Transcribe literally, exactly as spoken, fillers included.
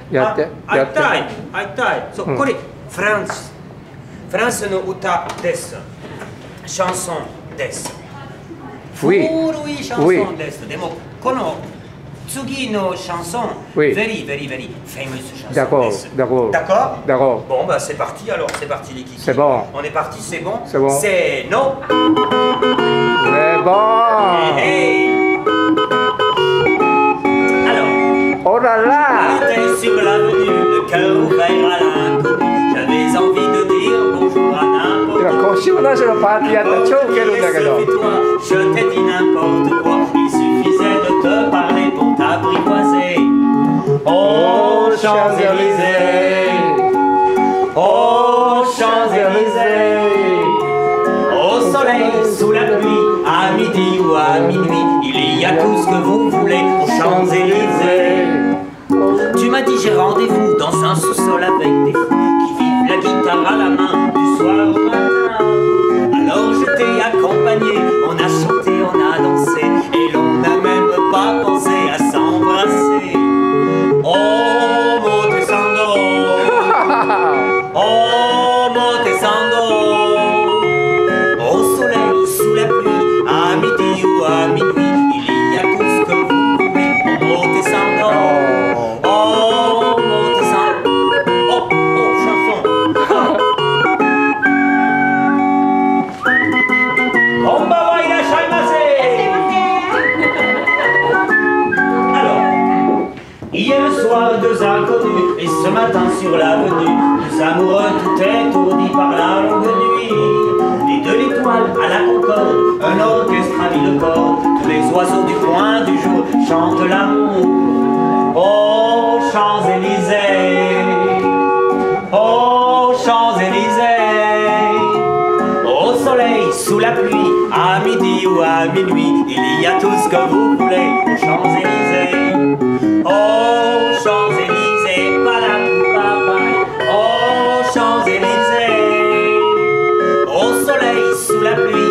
やって。 会いたい。会いたい。そう、これ、フランス。フランスの歌です。シャンソンです。古いシャンソンです。でも、この次のシャンソン、very, very, very famous chanson. D'accord, d'accord. D'accord? D'accord. Bon, bah c'est parti alors, c'est parti les kikis. C'est bon. On est parti, c'est bon? C'est bon. C'est non. C'est bon. Hey, hey. Alors. Oh là là. J'étais sur l'avenue, le cœur ouvert à l'inconnu. J'avais envie de dire bonjour à n'importe qui. Je t'ai dit n'importe quoi. Il suffisait de te parler pour t'apprivoiser. Oh Champs-Élysées, oh Champs-Élysées, au soleil, sous la pluie, à midi ou à minuit, il y a tout ce que vous voulez aux Champs-Élysées. Tu m'as dit j'ai rendez-vous dans un sous-sol avec des fous qui vivent la guitare à la main du soir au matin. Alors je t'ai accompagné, on a chanté, on a dansé et l'on n'a même pas pensé à s'embrasser. Oh Montesando, oh Montesando, au soleil, sous la pluie, à midi ou à minuit, il y a tout ce que vous voulez. Oh Montesando, oh Montesando, oh, oh, chanson. Kombawa irashaimase. Hier soir, deux inconnus, et ce matin sur l'avenue, deux amoureux tout étourdis par la longue nuit. Et de l'étoile à la concorde, un orchestre a mis le corps, tous les oiseaux du coin du jour chantent l'amour. Oh Champs-Élysées, oh Champs-Élysées, au soleil, sous la pluie, à midi ou à minuit, il y a tout ce que vous voulez aux Champs-Élysées. Oh Champs-Élysées, padam-pam, oh Champs-Élysées, au soleil, sous la pluie,